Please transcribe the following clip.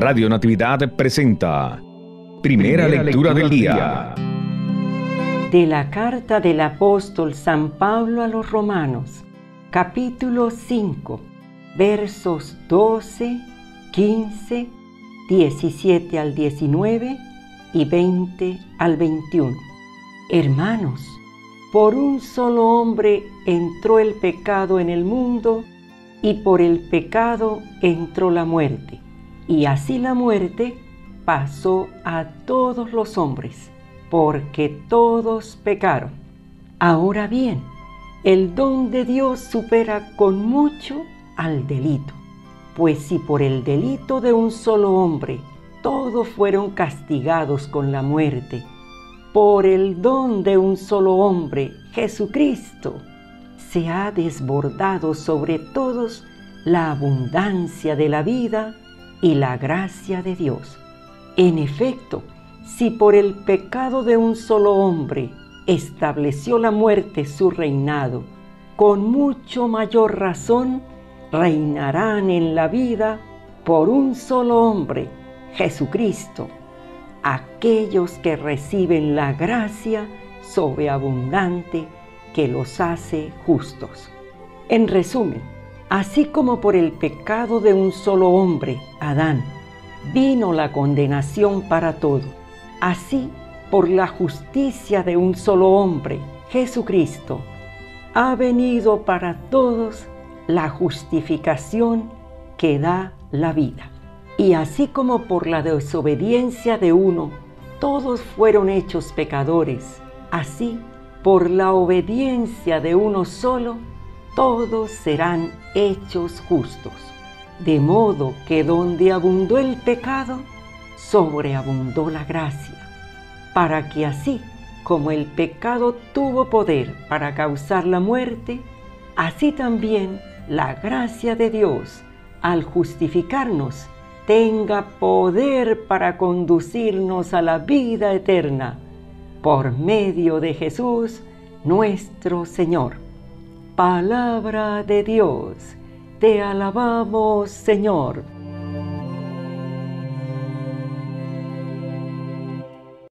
Radio Natividad presenta Primera Lectura del Día. De la carta del apóstol San Pablo a los Romanos, capítulo 5, versos 12, 15, 17 al 19 y 20 al 21. Hermanos, por un solo hombre entró el pecado en el mundo, y por el pecado entró la muerte. Y así la muerte pasó a todos los hombres, porque todos pecaron. Ahora bien, el don de Dios supera con mucho al delito. Pues si por el delito de un solo hombre todos fueron castigados con la muerte, por el don de un solo hombre, Jesucristo, se ha desbordado sobre todos la abundancia de la vida y la gracia de Dios. En efecto, si por el pecado de un solo hombre estableció la muerte su reinado, con mucho mayor razón reinarán en la vida por un solo hombre, Jesucristo, aquellos que reciben la gracia sobreabundante que los hace justos. En resumen, así como por el pecado de un solo hombre, Adán, vino la condenación para todo, así por la justicia de un solo hombre, Jesucristo, ha venido para todos la justificación que da la vida. Y así como por la desobediencia de uno, todos fueron hechos pecadores, así por la obediencia de uno solo, todos serán hechos justos. De modo que donde abundó el pecado, sobreabundó la gracia, para que así como el pecado tuvo poder para causar la muerte, así también la gracia de Dios, al justificarnos, tenga poder para conducirnos a la vida eterna, por medio de Jesús, nuestro Señor. Palabra de Dios, te alabamos, Señor.